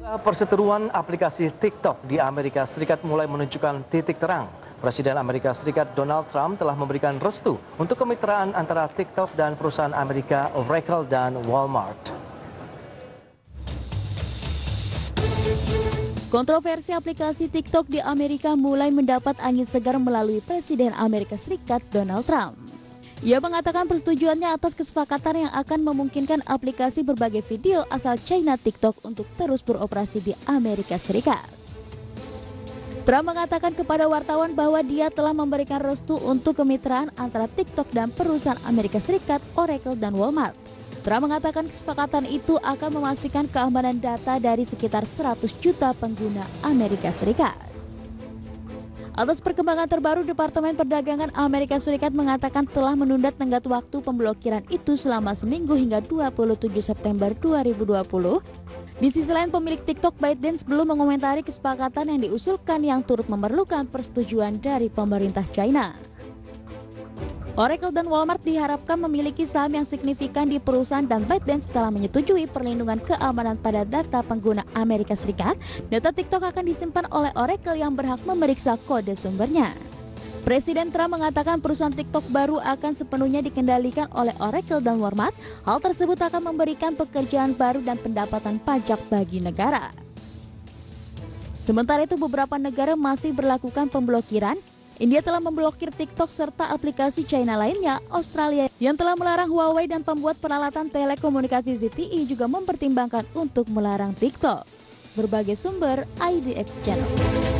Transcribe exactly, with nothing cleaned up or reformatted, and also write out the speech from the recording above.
Perseteruan aplikasi TikTok di Amerika Serikat mulai menunjukkan titik terang. Presiden Amerika Serikat Donald Trump telah memberikan restu untuk kemitraan antara TikTok dan perusahaan Amerika Oracle dan Walmart. Kontroversi aplikasi TikTok di Amerika mulai mendapat angin segar melalui Presiden Amerika Serikat Donald Trump. Ia mengatakan persetujuannya atas kesepakatan yang akan memungkinkan aplikasi berbagai video asal China TikTok untuk terus beroperasi di Amerika Serikat. Trump mengatakan kepada wartawan bahwa dia telah memberikan restu untuk kemitraan antara TikTok dan perusahaan Amerika Serikat, Oracle, dan Walmart. Trump mengatakan kesepakatan itu akan memastikan keamanan data dari sekitar seratus juta pengguna Amerika Serikat. Atas perkembangan terbaru, Departemen Perdagangan Amerika Serikat mengatakan telah menunda tenggat waktu pemblokiran itu selama seminggu hingga dua puluh tujuh September dua ribu dua puluh. Di sisi lain, pemilik TikTok ByteDance belum mengomentari kesepakatan yang diusulkan yang turut memerlukan persetujuan dari pemerintah China. Oracle dan Walmart diharapkan memiliki saham yang signifikan di perusahaan dan ByteDance telah menyetujui perlindungan keamanan pada data pengguna Amerika Serikat. Data TikTok akan disimpan oleh Oracle yang berhak memeriksa kode sumbernya. Presiden Trump mengatakan perusahaan TikTok baru akan sepenuhnya dikendalikan oleh Oracle dan Walmart. Hal tersebut akan memberikan pekerjaan baru dan pendapatan pajak bagi negara. Sementara itu, beberapa negara masih berlakukan pemblokiran. India telah memblokir TikTok serta aplikasi China lainnya. Australia yang telah melarang Huawei dan pembuat peralatan telekomunikasi Z T E juga mempertimbangkan untuk melarang TikTok. Berbagai sumber I D X Channel.